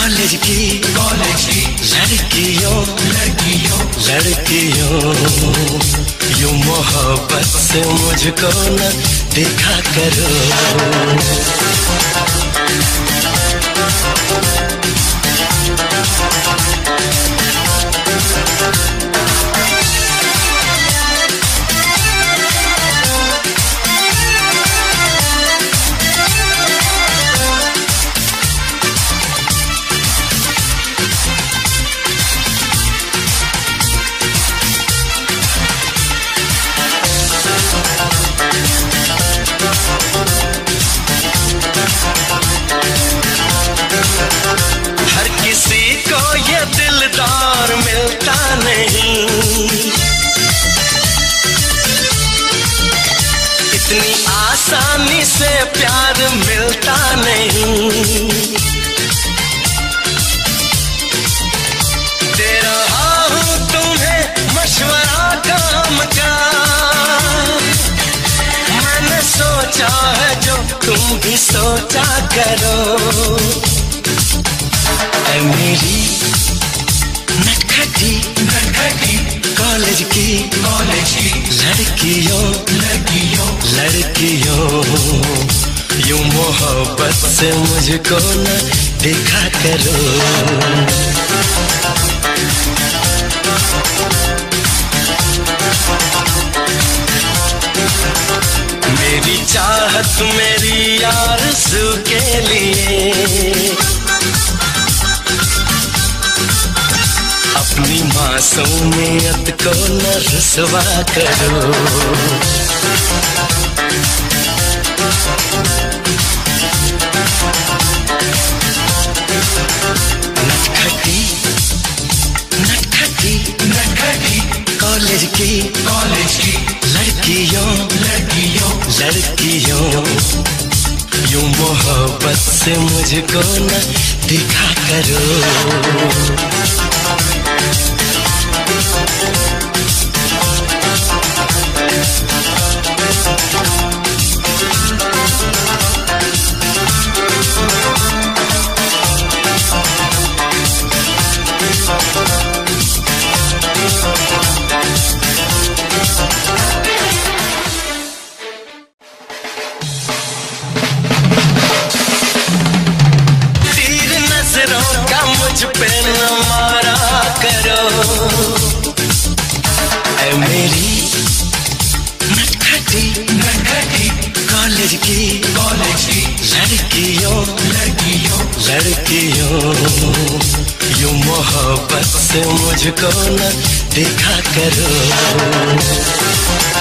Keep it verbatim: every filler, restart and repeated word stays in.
College की college की लड़कियों लड़कियों लड़कियों यूं मोहब्बत से मुझको न देखा करो। दिलदार मिलता नहीं, इतनी आसानी से प्यार मिलता नहीं। दे रहा हूँ तुम्हें मशवरा काम का, मैंने सोचा है जो तुम भी सोचा करो। ऐ मेरी नटखटी नटखटी कॉलेज की कॉलेज की लड़कियों लड़कियों लड़कियों यूं मोहब्बत से मुझको न देखा करो। मेरी चाहत मेरी आरज़ू के लिए अपनी मासूमियत को न रुसवा करो। नटखटी नटखटी नटखटी कॉलेज की कॉलेज की लड़कियों लड़कियों लड़कियों यूं मोहब्बत से मुझको न देखा करो। मुझ पे न मारा करो। ऐ मेरी नटखटी नटखटी कॉलेज की कॉलेज की लड़कियों लड़कियों लड़कियों यूं मोहब्बत से मुझको न देखा करो।